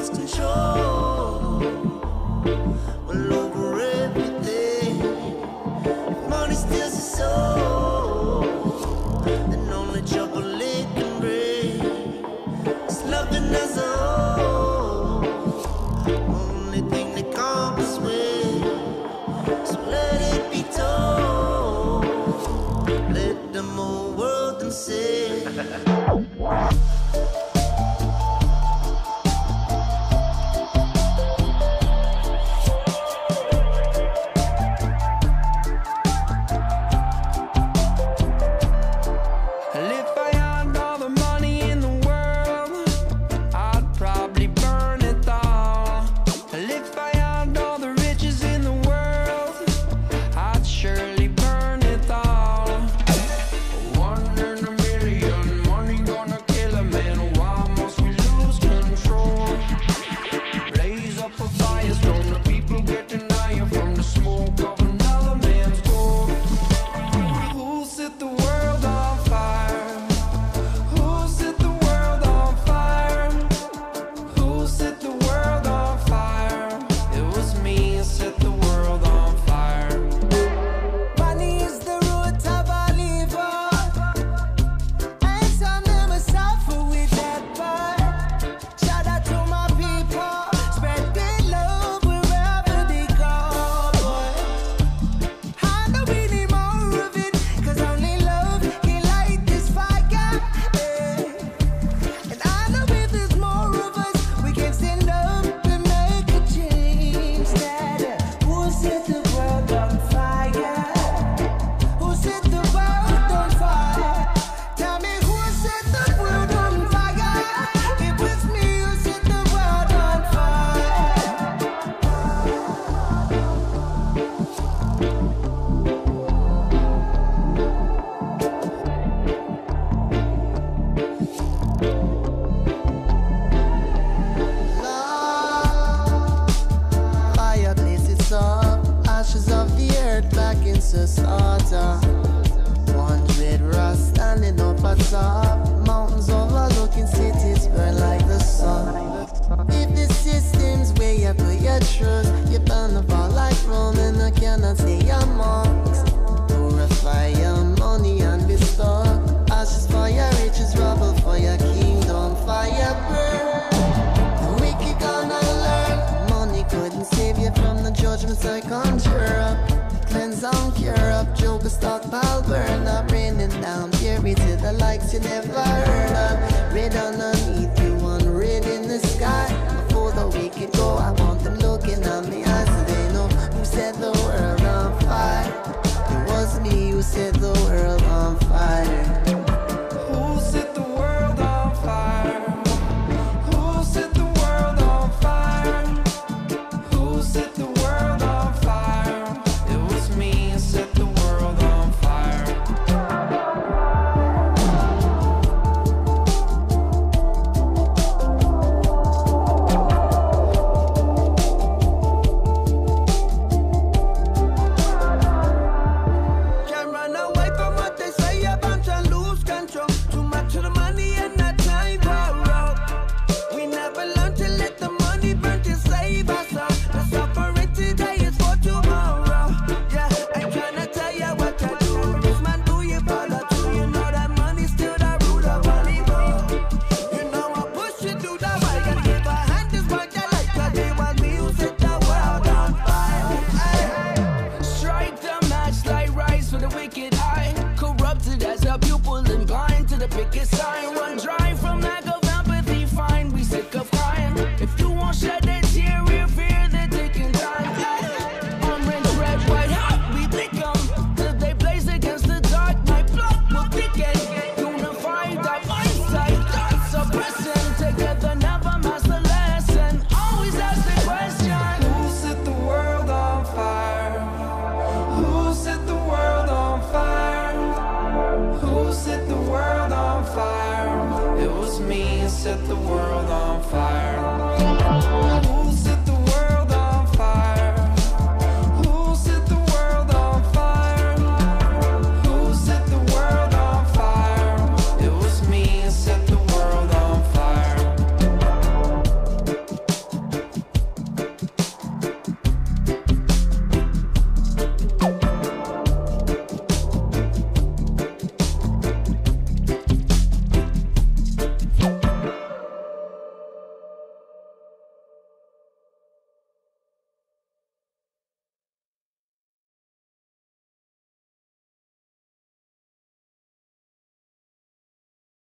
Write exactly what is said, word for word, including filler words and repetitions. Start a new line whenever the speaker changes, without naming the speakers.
lost control. Well, over everything, if money steals your soul, then only trouble it can bring is loving as a whole. Only thing that comes with, so let it be told. Let the whole world them say. Hundred rust standing up atop mountains overlooking cities burn like the sun. If the system's where you put your trust, you burn the fall like Rome and I cannot say your marks. Purify your money and be stuck. Ashes for your riches, rubble for your kingdom. Fire burn. The wicked gonna learn. Money couldn't save you from the judgments I conjure up. Cleanse and cure up, Job stockpile burn up, raining down, carry to the likes you never heard of. Red underneath you, one red in the sky. Before the wicked go, I want them looking at me as they know who set the world on fire. It was me who set